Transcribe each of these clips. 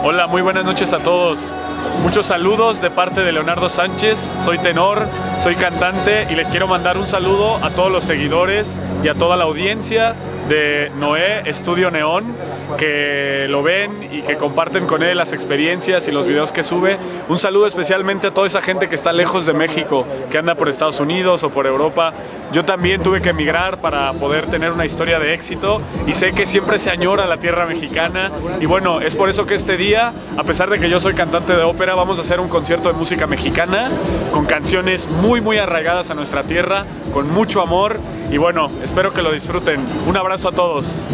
Hola, muy buenas noches a todos. Muchos saludos de parte de Leonardo Sánchez. Soy tenor, soy cantante y les quiero mandar un saludo a todos los seguidores y a toda la audiencia de Noé Estudio Neón, que lo ven y que comparten con él las experiencias y los videos que sube. Un saludo especialmente a toda esa gente que está lejos de México, que anda por Estados Unidos o por Europa. Yo también tuve que emigrar para poder tener una historia de éxito y sé que siempre se añora la tierra mexicana. Y bueno, es por eso que este día, a pesar de que yo soy cantante de ópera, vamos a hacer un concierto de música mexicana con canciones muy arraigadas a nuestra tierra, con mucho amor. Y bueno, espero que lo disfruten. Un abrazo a todos.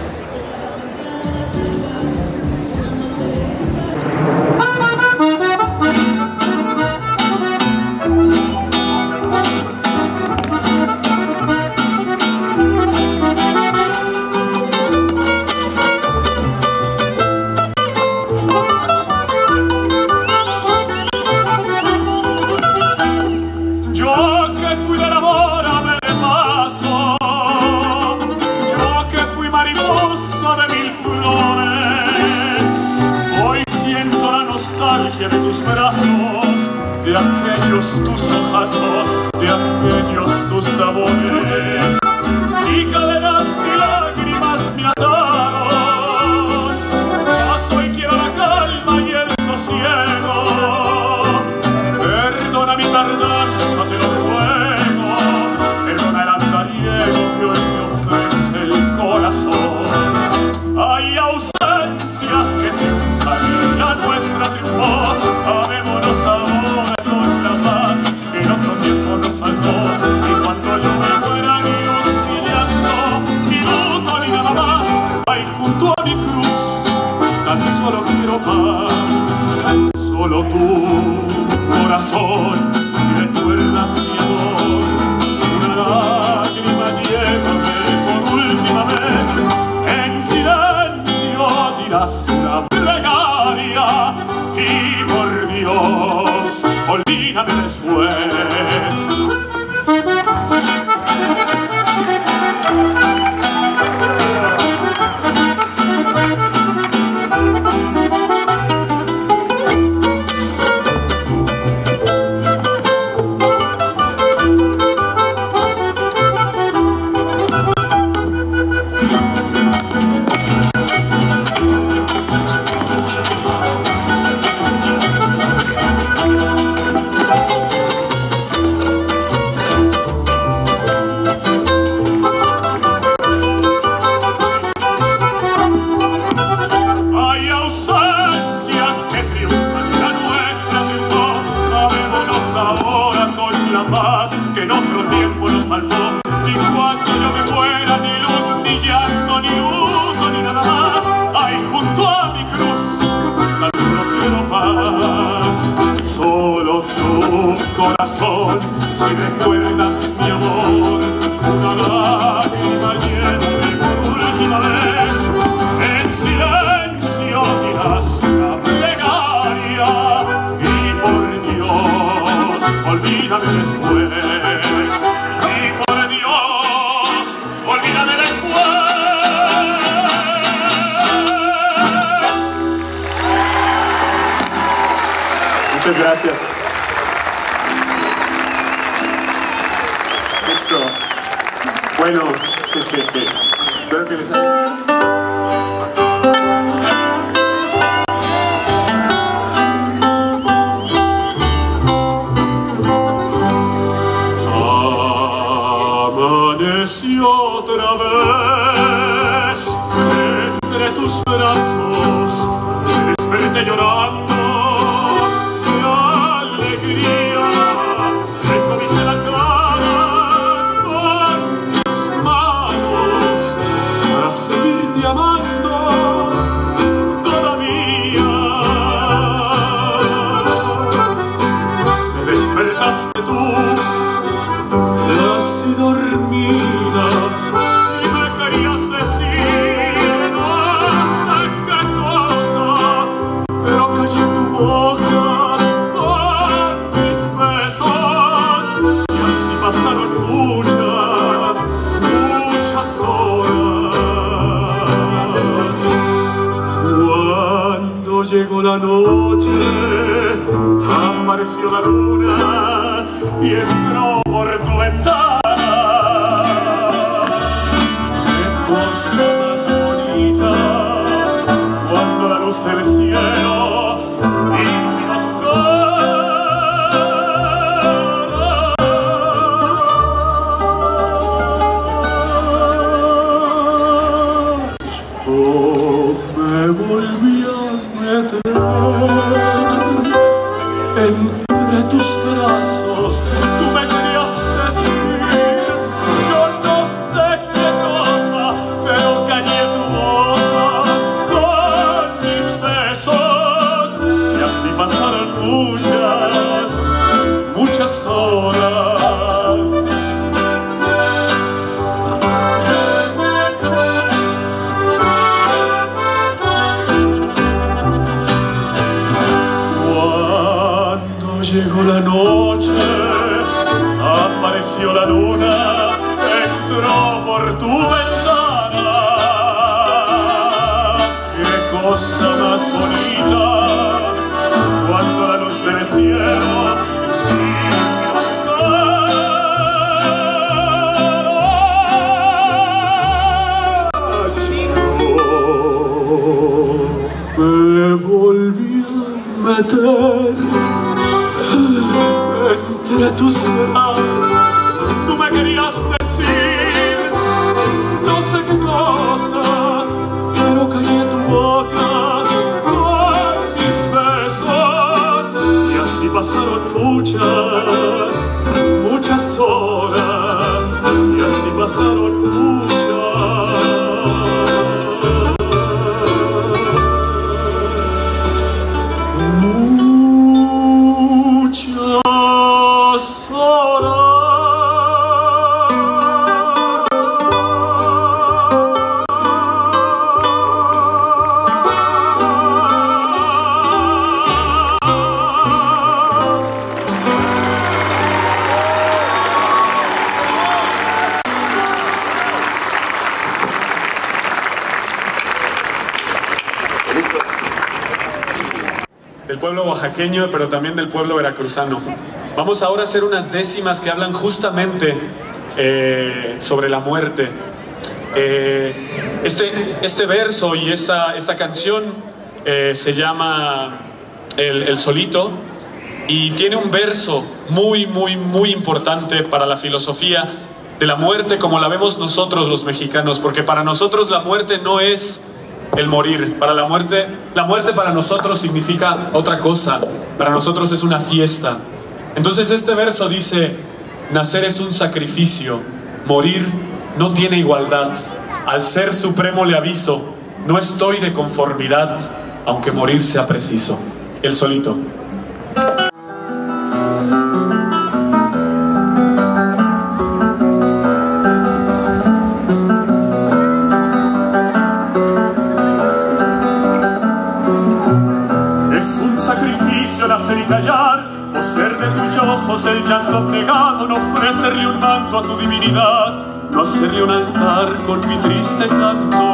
De tus brazos, de aquellos tus ojazos, de aquellos tus sabores, y cadenas de lágrimas me ataron. Paso y quiero la calma y el sosiego. Perdona mi tardanza, te lo ruego. Perdona el andariego que hoy me ofrece el corazón. Hay ausencias que triunfan y a nuestra triunfo. Amémonos ahora con la paz que en otro tiempo nos faltó. Y cuando yo me muera ni hostigando, ni luto ni nada más, ahí junto a mi cruz tan solo quiero paz. Solo tú, corazón, y recuerdas mi amor. Una lágrima llévame por última vez. En silencio dirás una plegaria y por Dios, olvídame después. Que en otro tiempo nos faltó. Y cuando yo me muera, ni luz, ni llanto, ni luto, ni nada más, ahí junto a mi cruz tan solo quiero paz. Solo tu corazón, si recuerdas mi amor, una lágrima llévame por última vez. En silencio dirás una plegaria y por Dios, olvídame después. Y por Dios, olvídame después. Muchas gracias. Eso. Bueno, espero que les haya... Amanecí otra vez entre tus brazos, me desperté llorando de alegría, recobijé la cara con mis manos para seguirte amando todavía. Me despertaste tú así dormida y me querías decir no sé qué cosa, pero callé tu boca con mis llegó la noche, apareció la luna y entró por tu ventana. Qué cosa más bonita cuando la luz del cielo iluminó tu cara. Oh, me volví a meter entre tus brazos, tú me querías decir, yo no sé qué cosa, pero callé tu boca con mis besos, y así pasaron muchas horas. Llegó la noche, apareció la luna, entró por tu ventana. Qué cosa más bonita cuando la luz del cielo iluminó tu cara. Me volví a meter entre tus brazos, tú me querías decir, no sé qué cosa, pero callé tu boca con mis besos, y así pasaron muchas horas, y así pasaron muchas. Del pueblo oaxaqueño, pero también del pueblo veracruzano. Vamos ahora a hacer unas décimas que hablan justamente sobre la muerte. Este verso y esta canción se llama El Solito, y tiene un verso muy importante para la filosofía de la muerte como la vemos nosotros los mexicanos, porque para nosotros la muerte no es el morir. Para la muerte para nosotros significa otra cosa. Para nosotros es una fiesta. Entonces este verso dice: nacer es un sacrificio, morir no tiene igualdad. Al Ser Supremo le aviso, no estoy de conformidad, aunque morir sea preciso. El Solito. Nacer y callar, o ser de tus ojos el llanto abnegado, no ofrecerle un manto a tu divinidad, no hacerle un altar con mi triste canto.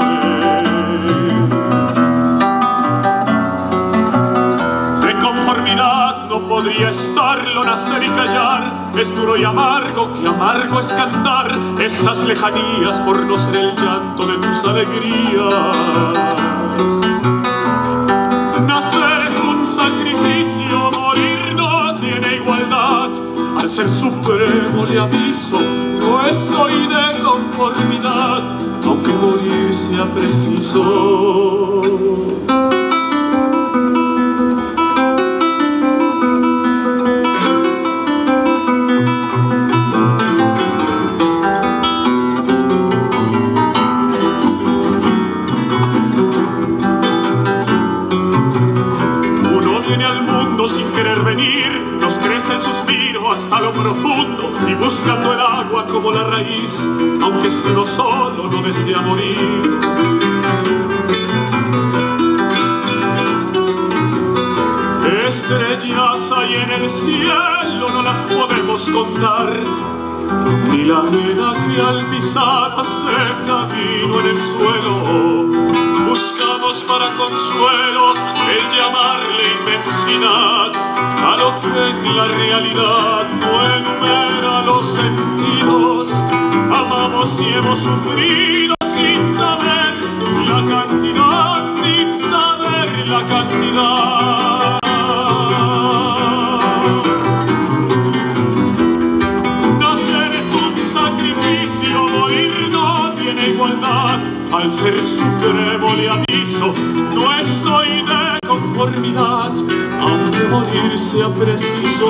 De conformidad no podría estarlo, nacer y callar, es duro y amargo, que amargo es cantar estas lejanías por no ser el llanto de tus alegrías. Nacer es un sacrificio, morir no tiene igualdad. Al Ser Supremo le aviso, no estoy de conformidad, aunque morir sea preciso. Sin querer venir, nos crece el suspiro hasta lo profundo, y buscando el agua como la raíz, aunque esté uno solo, no desea morir. Estrellas hay en el cielo, no las podemos contar, ni la arena que al pisar hace camino en el suelo. Buscamos para consuelo el llamarle inmensidad a lo que en la realidad no enumera los sentidos. Amamos y hemos sufrido sin saber la cantidad, sin saber la cantidad. Nacer es un sacrificio, morir no tiene igualdad. Al ser supremo le aviso, no estoy de conformidad, aunque morir sea preciso.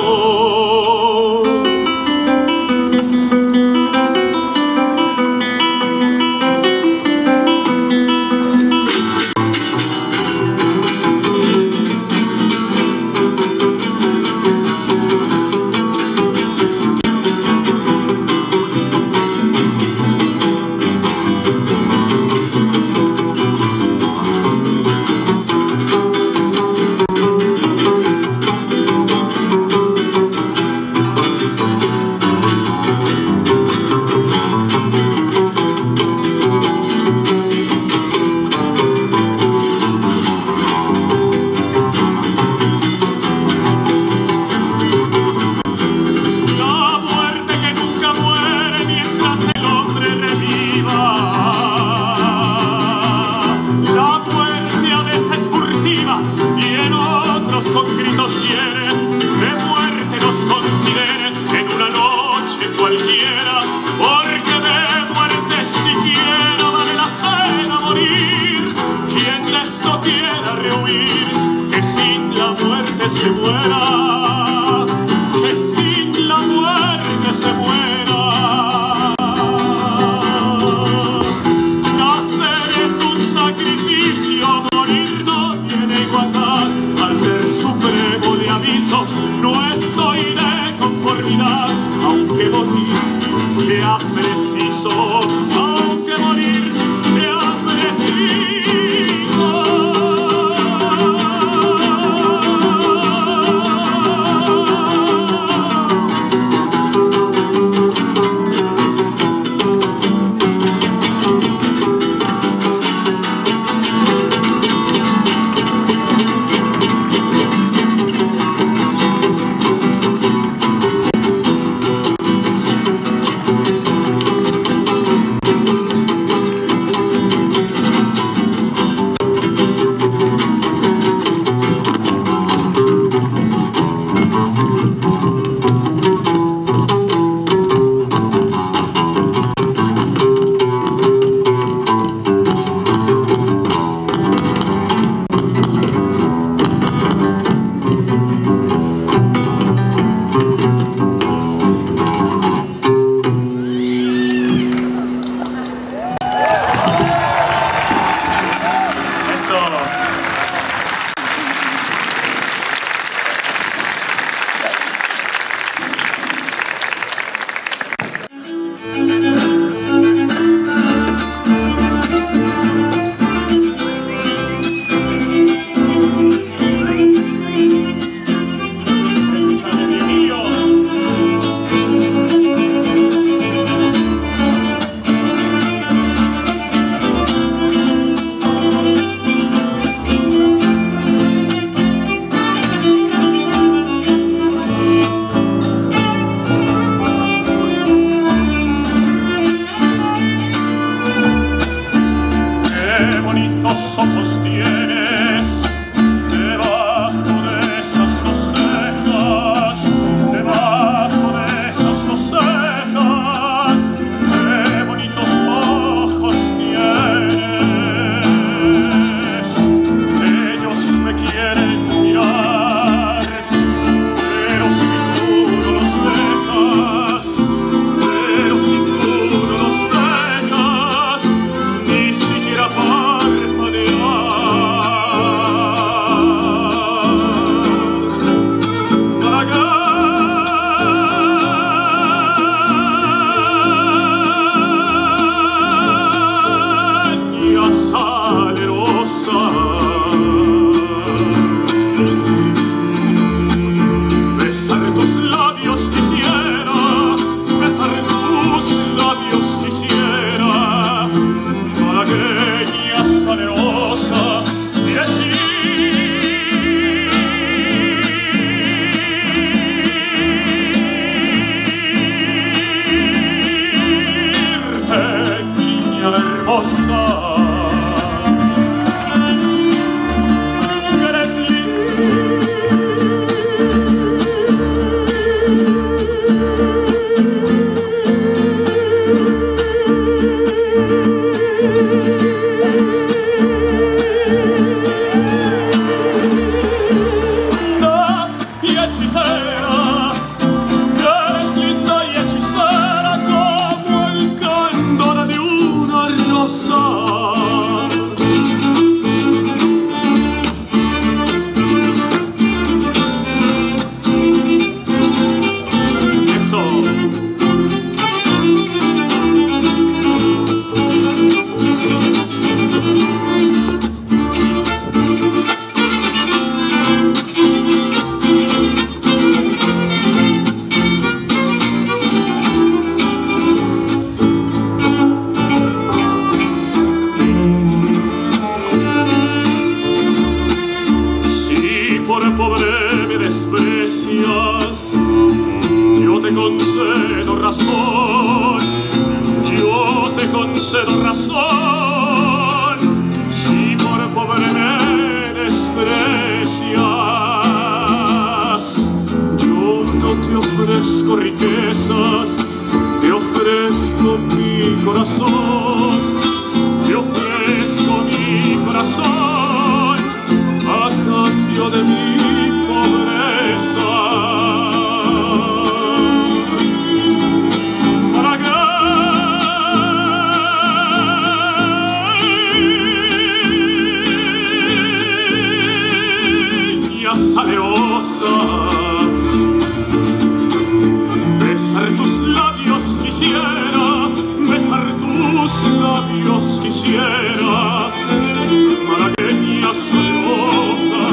Se muera, que sin la muerte se muera. Nacer es un sacrificio, morir no tiene igualdad. Al ser supremo le aviso, no estoy de conformidad, aunque morir sea preciso, aunque morir sea preciso. pobre me desprecias, yo te concedo razón, yo te concedo razón. Si por pobre me desprecias, yo no te ofrezco riquezas, te ofrezco mi corazón, te ofrezco mi corazón a cambio de mi pobreza. Malagueña salerosa, besar tus labios quisiera, besar tus labios quisiera. Malagueña salerosa,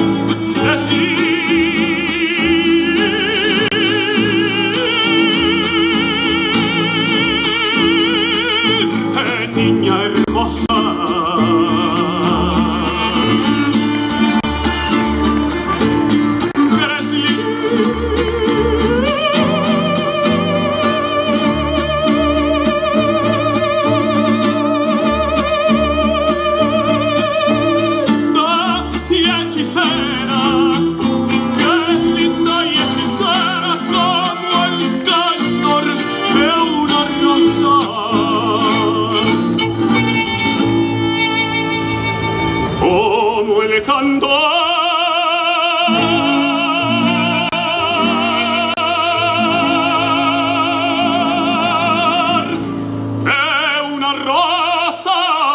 decirte, niña hermosa. Como el candor de una rosa.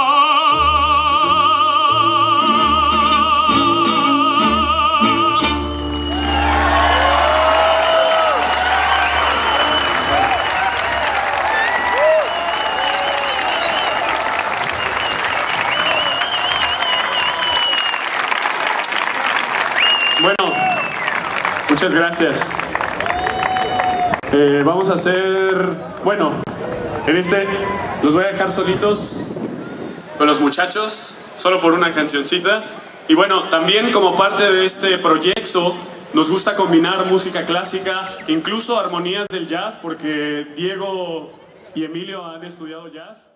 Bueno, muchas gracias. Vamos a hacer, bueno, los voy a dejar solitos con los muchachos, solo por una cancioncita. Y bueno, también como parte de este proyecto, nos gusta combinar música clásica, incluso armonías del jazz, porque Diego y Emilio han estudiado jazz.